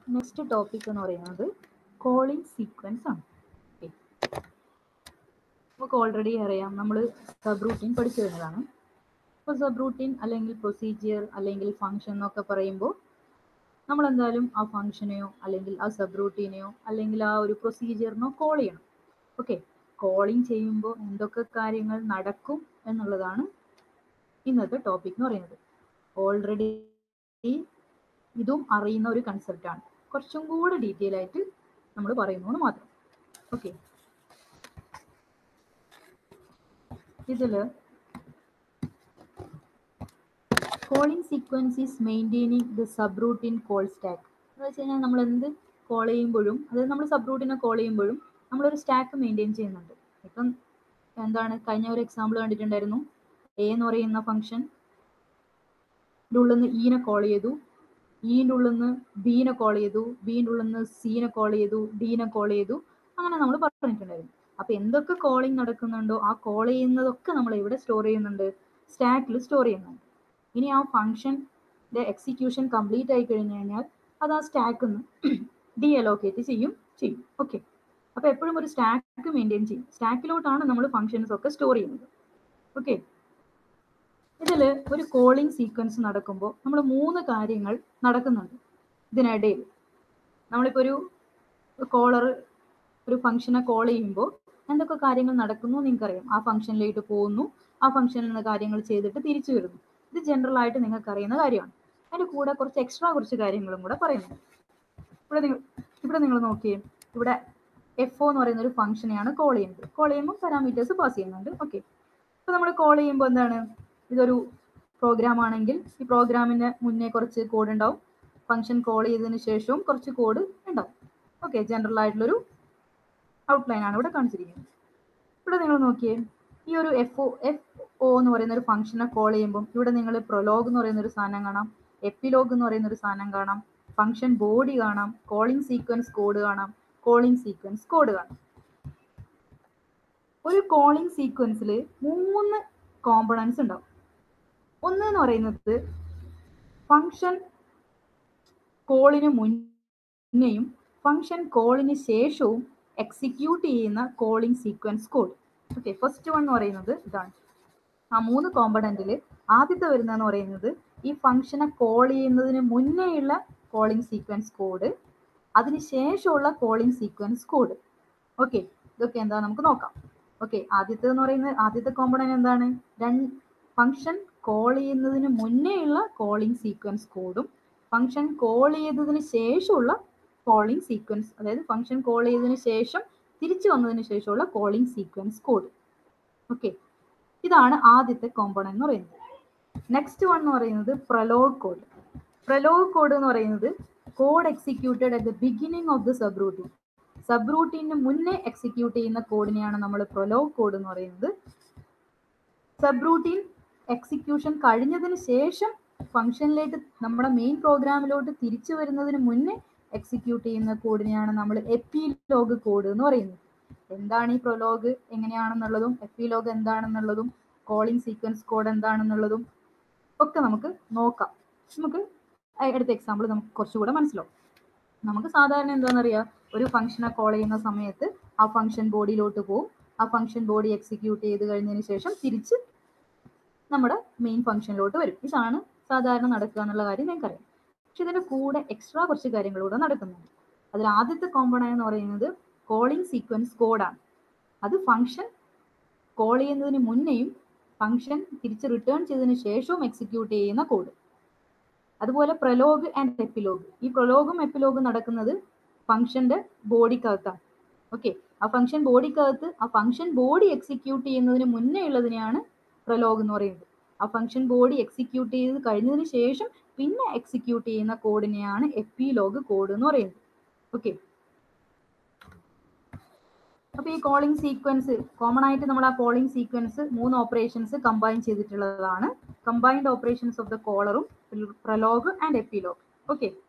Next topic എന്ന് പറയുന്നത് calling sequence ആണ്. ഓക്കെ, നമുക്ക് ഓൾറെഡി അറിയാം, നമ്മൾ സബ് റൂട്ടീൻ പഠിച്ചു വരുന്നതാണ്. അപ്പോൾ സബ് റൂട്ടീൻ അല്ലെങ്കിൽ പ്രൊസീജിയർ അല്ലെങ്കിൽ ഫംഗ്ഷൻ എന്നൊക്കെ പറയുമ്പോൾ നമ്മൾ എന്തായാലും ആ ഫംഗ്ഷനെയോ അല്ലെങ്കിൽ ആ സബ് റൂട്ടീനെയോ അല്ലെങ്കിൽ ആ ഒരു പ്രൊസീജിയറിനോ കോൾ ചെയ്യണം. ഓക്കെ, കോളിംഗ് ചെയ്യുമ്പോൾ എന്തൊക്കെ കാര്യങ്ങൾ നടക്കും എന്നുള്ളതാണ് ഇന്നത്തെ ടോപ്പിക് എന്ന് പറയുന്നത്. ഓൾറെഡി ഇതും അറിയുന്ന ഒരു കൺസെപ്റ്റാണ്, കുറച്ചും കൂടെ ഡീറ്റെയിൽ ആയിട്ട് നമ്മൾ പറയുന്നു മാത്രം. ഓക്കെ, ഇതില് calling sequence is maintaining the subroutine call stack എന്ന് വെച്ച് കഴിഞ്ഞാൽ നമ്മൾ എന്ത് കോൾ ചെയ്യുമ്പോഴും, അതായത് നമ്മൾ സബ് റൂട്ടീനെ കോൾ ചെയ്യുമ്പോഴും നമ്മളൊരു സ്റ്റാക്ക് മെയിൻറ്റെയിൻ ചെയ്യുന്നുണ്ട്. ഇപ്പം എന്താണ്, കഴിഞ്ഞ ഒരു എക്സാമ്പിൾ കണ്ടിട്ടുണ്ടായിരുന്നു. എ എന്ന് പറയുന്ന ഫംഗ്ഷൻ ഉള്ളിൽ നിന്ന് ഇനെ കോൾ ചെയ്തു, ഇൻ്റെ ഉള്ളിൽ നിന്ന് ബീനെ കോൾ ചെയ്തു, ബീൻ്റെ ഉള്ളിൽ നിന്ന് സീനെ കോൾ ചെയ്തു, ഡീനെ കോൾ ചെയ്തു, അങ്ങനെ നമ്മൾ പറഞ്ഞിട്ടുണ്ടായിരുന്നു. അപ്പൊ എന്തൊക്കെ കോളിംഗ് നടക്കുന്നുണ്ടോ ആ കോൾ ചെയ്യുന്നതൊക്കെ നമ്മൾ എവിടെ സ്റ്റോർ ചെയ്യുന്നുണ്ട്? സ്റ്റാക്കിൽ സ്റ്റോർ ചെയ്യുന്നുണ്ട്. ഇനി ആ ഫംഗ്ഷൻ്റെ എക്സിക്യൂഷൻ കംപ്ലീറ്റ് ആയി കഴിഞ്ഞു കഴിഞ്ഞാൽ അത് ആ സ്റ്റാക്കിൽ നിന്ന് ഡി അലോക്കേറ്റ് ചെയ്യും. ഓക്കെ, അപ്പൊ എപ്പോഴും ഒരു സ്റ്റാക്ക് മെയിൻറ്റെയിൻ ചെയ്യും. സ്റ്റാക്കിലോട്ടാണ് നമ്മൾ ഫംഗ്ഷൻസ് ഒക്കെ സ്റ്റോർ ചെയ്യുന്നത്. ഓക്കെ, ഇതിൽ ഒരു കോളിംഗ് സീക്വൻസ് നടക്കുമ്പോൾ നമ്മൾ 3 കാര്യങ്ങൾ നടക്കുന്നുണ്ട് ഇതിനിടയിൽ. നമ്മളിപ്പോൾ ഒരു കോളർ ഒരു ഫംഗ്ഷനെ കോൾ ചെയ്യുമ്പോൾ എന്തൊക്കെ കാര്യങ്ങൾ നടക്കുന്നു നിങ്ങൾക്കറിയാം. ആ ഫംഗ്ഷനിലേക്ക് പോകുന്നു, ആ ഫംഗ്ഷനിൽ നിന്ന് കാര്യങ്ങൾ ചെയ്തിട്ട് തിരിച്ചു വരുന്നു. ഇത് ജനറൽ ആയിട്ട് നിങ്ങൾക്ക് അറിയുന്ന കാര്യമാണ്. അതിൻ്റെ കൂടെ കുറച്ച് കാര്യങ്ങളും കൂടെ പറയുന്നു. ഇവിടെ നിങ്ങൾ നോക്കിയേ, ഇവിടെ എഫ് എന്ന് പറയുന്ന ഒരു ഫംഗ്ഷനെയാണ് കോൾ ചെയ്യുന്നത്. കോൾ ചെയ്യുമ്പോൾ പാരാമീറ്റേഴ്സ് പാസ് ചെയ്യുന്നുണ്ട്. ഓക്കെ, അപ്പോൾ നമ്മൾ കോൾ ചെയ്യുമ്പോൾ എന്താണ്, ഇതൊരു പ്രോഗ്രാം ആണെങ്കിൽ ഈ പ്രോഗ്രാമിന് മുന്നേ കുറച്ച് കോഡ് ഉണ്ടാവും, ഫംഗ്ഷൻ കോൾ ചെയ്തതിന് ശേഷവും കുറച്ച് കോഡ് ഉണ്ടാവും. ഓക്കെ, ജനറൽ ആയിട്ടുള്ളൊരു ഔട്ട്ലൈൻ ആണ് ഇവിടെ കാണിച്ചിരിക്കുന്നത്. ഇവിടെ നിങ്ങൾ നോക്കിയേ, ഈ ഒരു എഫ് ഒ എന്ന് പറയുന്ന ഒരു ഫംഗ്ഷനെ കോൾ ചെയ്യുമ്പോൾ ഇവിടെ നിങ്ങൾ പ്രൊലോഗ് എന്ന് പറയുന്ന ഒരു സാധനം കാണാം, എപ്പിലോഗ് എന്ന് പറയുന്ന ഒരു സാധനം കാണാം, ഫംഗ്ഷൻ ബോഡി കാണാം, കോളിംഗ് സീക്വൻസ് കോഡ് കാണാം, കോളിംഗ് സീക്വൻസ് കോഡ് കാണാം. ഒരു കോളിംഗ് സീക്വൻസിൽ 3 കോമ്പണൻസ് ഉണ്ടാവും. ഒന്ന് എന്ന് പറയുന്നത് ഫംഗ്ഷൻ കോളിന് മുന്നേയും ഫംഗ്ഷൻ കോളിന് ശേഷവും എക്സിക്യൂട്ട് ചെയ്യുന്ന calling sequence code. Okay, first one എന്ന് പറയുന്നത് ഇതാണ്. ആ 3 കോമ്പണന്റിൽ ആദ്യത്തെ വരുന്നതെന്ന് പറയുന്നത് ഈ ഫംഗ്ഷനെ കോൾ ചെയ്യുന്നതിന് മുന്നേയുള്ള കോളിംഗ് സീക്വൻസ് കോഡ്, അതിന് ശേഷമുള്ള കോളിംഗ് സീക്വൻസ് കോഡ്. ഓക്കെ, ഇതൊക്കെ എന്താ നമുക്ക് നോക്കാം. ഓക്കെ, ആദ്യത്തെ കോമ്പണന്റ് എന്താണ്? ഫംഗ്ഷൻ കോൾ ചെയ്യുന്നതിന് മുന്നേയുള്ള കോളിംഗ് സീക്വൻസ് കോഡും ഫംഗ്ഷൻ കോൾ ചെയ്തതിന് ശേഷമുള്ള കോളിംഗ് സീക്വൻസ്, അതായത് ഫംഗ്ഷൻ കോൾ ചെയ്തതിന് ശേഷം തിരിച്ചു വന്നതിന് ശേഷമുള്ള കോളിംഗ് സീക്വൻസ് കോഡ്. ഓക്കെ, ഇതാണ് ആദ്യത്തെ കോമ്പണന്റ് എന്ന് പറയുന്നത്. നെക്സ്റ്റ് വൺ എന്ന് പറയുന്നത് പ്രൊലോഗ് കോഡ്. പ്രൊലോഗ് കോഡ് എന്ന് പറയുന്നത് code executed at the beginning of the subroutine. സബ് റൂട്ടീന് മുന്നേ എക്സിക്യൂട്ട് ചെയ്യുന്ന കോഡിനെയാണ് നമ്മൾ പ്രൊലോഗ് കോഡ് എന്ന് പറയുന്നത്. സബ് റൂട്ടീൻ എക്സിക്യൂഷൻ കഴിഞ്ഞതിന് ശേഷം ഫംഗ്ഷനിലേക്ക് നമ്മുടെ മെയിൻ പ്രോഗ്രാമിലോട്ട് തിരിച്ചു വരുന്നതിന് മുന്നേ എക്സിക്യൂട്ട് ചെയ്യുന്ന കോഡിനെയാണ് നമ്മൾ എപ്പിലോഗ് കോഡ് എന്ന് പറയുന്നത്. എന്താണ് ഈ പ്രൊലോഗ്, എങ്ങനെയാണെന്നുള്ളതും എപ്പിലോഗ് എന്താണെന്നുള്ളതും കോളിംഗ് സീക്വൻസ് കോഡ് എന്താണെന്നുള്ളതും ഒക്കെ നമുക്ക് നോക്കാം. നമുക്ക് അടുത്ത എക്സാമ്പിൾ നമുക്ക് കുറച്ചുകൂടെ മനസ്സിലാവും. നമുക്ക് സാധാരണ എന്താണെന്നറിയാം, ഒരു ഫംഗ്ഷനെ കോൾ ചെയ്യുന്ന സമയത്ത് ആ ഫംഗ്ഷൻ ബോഡിയിലോട്ട് പോകും, ആ ഫംഗ്ഷൻ ബോഡി എക്സിക്യൂട്ട് ചെയ്ത് കഴിഞ്ഞതിന് ശേഷം തിരിച്ച് നമ്മുടെ മെയിൻ ഫംഗ്ഷനിലോട്ട് വരും. ഇതാണ് സാധാരണ നടക്കുക എന്നുള്ള കാര്യം നിങ്ങൾക്കറിയാം. പക്ഷെ ഇതിൻ്റെ കൂടെ എക്സ്ട്രാ കുറച്ച് കാര്യങ്ങളൂടെ നടക്കുന്നുണ്ട്. അതിൽ ആദ്യത്തെ കോമ്പണന്റ് എന്ന് പറയുന്നത് കോളിംഗ് സീക്വൻസ് കോഡാണ്. അത് ഫംഗ്ഷൻ കോൾ ചെയ്യുന്നതിന് മുന്നേയും ഫംഗ്ഷൻ തിരിച്ച് റിട്ടേൺ ചെയ്തതിന് ശേഷവും എക്സിക്യൂട്ട് ചെയ്യുന്ന കോഡ്. അതുപോലെ പ്രൊലോഗ് ആൻഡ് എപ്പിലോഗ്. ഈ പ്രൊലോഗും എപ്പിലോഗും നടക്കുന്നത് ഫംഗ്ഷന്റെ ബോഡിക്കകത്താണ്. ഓക്കെ, ആ ഫംഗ്ഷൻ ബോഡിക്കകത്ത് ആ ഫംഗ്ഷൻ ബോഡി എക്സിക്യൂട്ട് ചെയ്യുന്നതിന് മുന്നേ ഉള്ളതിനെയാണ് പ്രൊലോഗ് എന്ന് പറയുന്നത്. ആ ഫംഗ്ഷൻ ബോഡി എക്സിക്യൂട്ട് ചെയ്ത് കഴിഞ്ഞതിന് ശേഷം പിന്നെ എക്സിക്യൂട്ട് ചെയ്യുന്ന കോഡിനെയാണ് എപ്പിലോഗ് കോഡ് എന്ന് പറയുന്നത്. ഓക്കെ, അപ്പോൾ ഈ കോളിംഗ് സീക്വൻസ് കോമൺ ആയിട്ട് നമ്മൾ ആ കോളിംഗ് സീക്വൻസ് 3 ഓപ്പറേഷൻസ് കമ്പൈൻ ചെയ്തിട്ടുള്ളതാണ്. കമ്പൈൻഡ് ഓപ്പറേഷൻസ് ഓഫ് ദ കോളറും പ്രൊലോഗ് ആൻഡ് എപ്പിലോഗ്. ഓക്കെ,